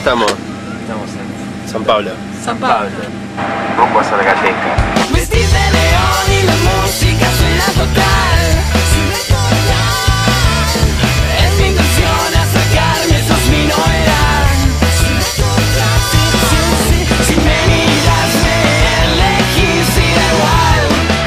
estamos? Estamos en San Pablo. San Pablo. Rumbo a Zargateca. Vestir de león y la música suena total. Es mi intención acercarme, sos mi novedad. Si me miras, me elegís y da igual.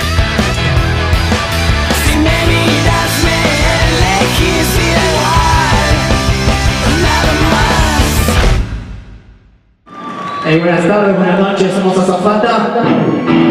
Si me miras, me elegís y da igual. Nada más. Buenas tardes, buenas noches, somos Azafata.